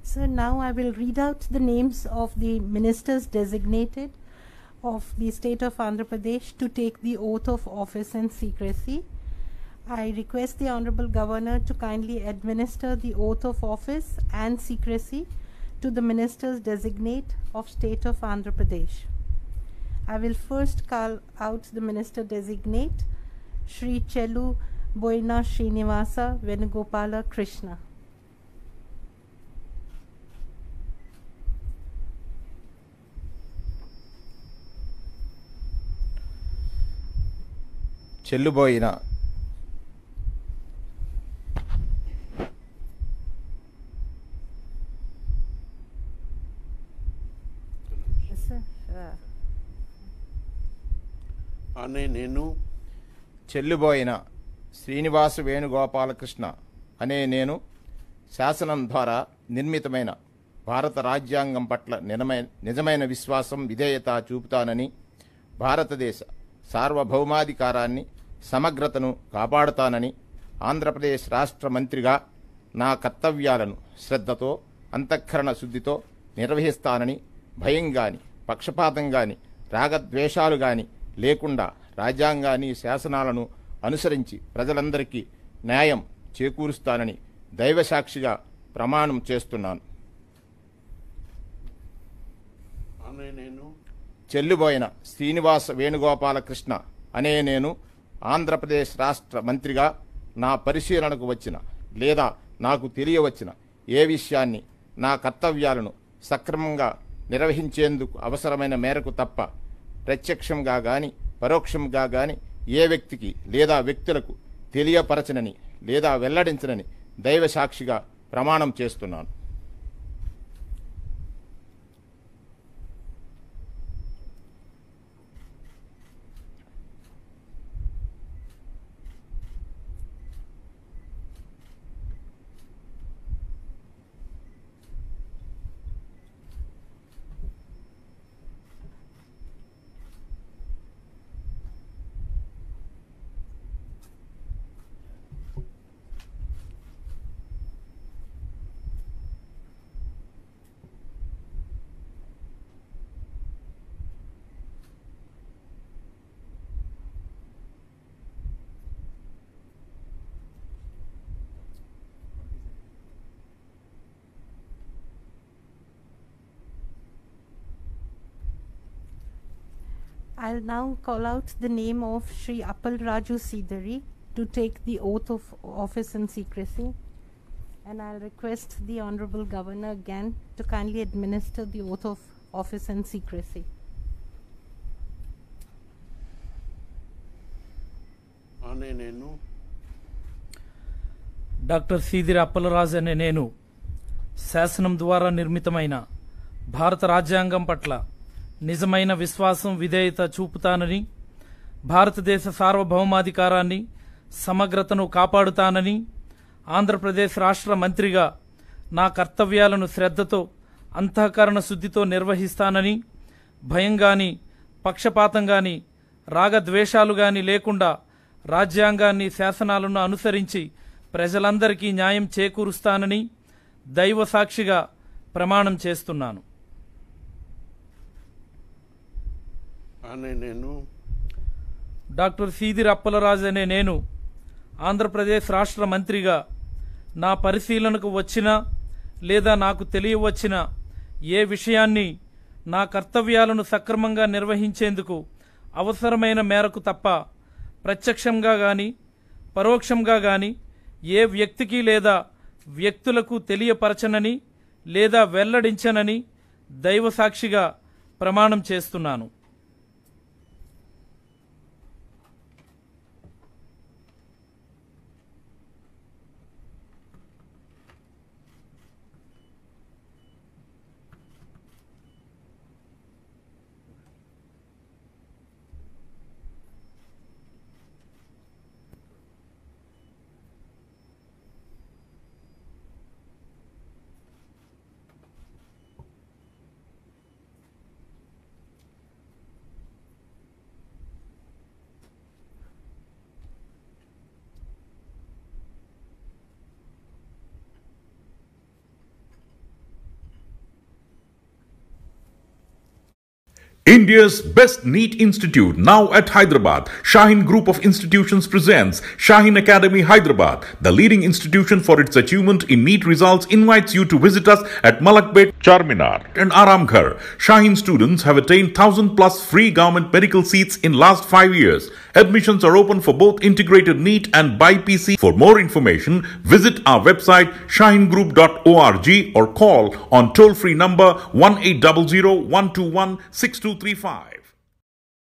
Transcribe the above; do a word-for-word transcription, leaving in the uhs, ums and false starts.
So now I will read out the names of the ministers designated of the state of Andhra Pradesh to take the oath of office in secrecy. I request the Honorable Governor to kindly administer the oath of office and secrecy to the ministers designate of state of Andhra Pradesh. I will first call out the minister designate, Shri Chelu Boina Srinivasa Venugopala Krishna. Chelluboina అనే నేను చెల్లుబోయిన శ్రీనివాస వేణుగోపాలకృష్ణ అనే నేను శాసనం ద్వారా నిర్మితమైన భారత రాజ్యాంగం పట్ల నిజమైన నిజమైన విశ్వాసం విధేయత చూపుతానని, భారతదేశ సార్వభౌమాధికారాన్ని సమగ్రతను కాపాడుతానని, ఆంధ్రప్రదేశ్ రాష్ట్ర మంత్రిగా నా కర్తవ్యాలను శ్రద్ధతో అంతఃకరణ శుద్ధితో నిర్వహిస్తానని, భయం గాని పక్షపాతం గాని రాగద్వేషాలు గాని లేకుండా రాజ్యాంగాన్ని శాసనాలను అనుసరించి ప్రజలందరికీ న్యాయం చేకూరుస్తానని దైవసాక్షిగా ప్రమాణం చేస్తున్నాను. అనే నేను చెల్లుబోయిన శ్రీనివాస వేణుగోపాలకృష్ణ అనే నేను ఆంధ్రప్రదేశ్ రాష్ట్ర మంత్రిగా నా పరిశీలనకు వచ్చిన లేదా నాకు తెలియవచ్చిన ఏ విషయాన్ని నా కర్తవ్యాలను సక్రమంగా నిర్వహించేందుకు అవసరమైన మేరకు తప్ప ప్రత్యక్షంగా గాని పరోక్షంగా గాని ఏ వ్యక్తికి లేదా వ్యక్తులకు తెలియపరచనని లేదా వెల్లడించనని దైవసాక్షిగా ప్రమాణం చేస్తున్నాను. I'll now call out the name of Shri Appal Raju Sidari to take the oath of office in secrecy, and I'll request the Honorable Governor again to kindly administer the oath of office in secrecy. అనే నేను doctor Seediri Appalaraju అనే నేను శాసనం ద్వారా నిర్మితమైన భారత రాజ్యాంగం పట్ల నిజమైన విశ్వాసం విధేయత చూపుతానని, భారతదేశ సార్వభౌమాధికారాన్ని సమగ్రతను కాపాడుతానని, ఆంధ్రప్రదేశ్ రాష్ట్ర మంత్రిగా నా కర్తవ్యాలను శ్రద్ధతో అంతఃకరణ శుద్ధితో నిర్వహిస్తానని, భయం గాని పక్షపాతం గాని రాగద్వేషాలు గాని లేకుండా రాజ్యాంగాన్ని శాసనాలను అనుసరించి ప్రజలందరికీ న్యాయం చేకూరుస్తానని దైవ సాక్షిగా ప్రమాణం చేస్తున్నాను. అనే నేను డాక్టర్ సీదిరి అప్పలరాజు అనే నేను ఆంధ్రప్రదేశ్ రాష్ట్ర మంత్రిగా నా పరిశీలనకు వచ్చిన లేదా నాకు తెలియవచ్చిన ఏ విషయాన్ని నా కర్తవ్యాలను సక్రమంగా నిర్వహించేందుకు అవసరమైన మేరకు తప్ప ప్రత్యక్షంగా గాని పరోక్షంగా గాని ఏ వ్యక్తికి లేదా వ్యక్తులకు తెలియపరచనని లేదా వెల్లడించనని దైవ సాక్షిగా ప్రమాణం చేస్తున్నాను. India's best NEET institute now at Hyderabad. Shaheen Group of Institutions presents Shaheen Academy Hyderabad. The leading institution for its achievement in NEET results invites you to visit us at Malakpet, Charminar and Aramghar. Shaheen students have attained one thousand plus free government medical seats in last five years. Admissions are open for both integrated NEET and B I P C. For more information, visit our website shaheen group dot org or call on toll-free number one eight zero zero one two one six two three five.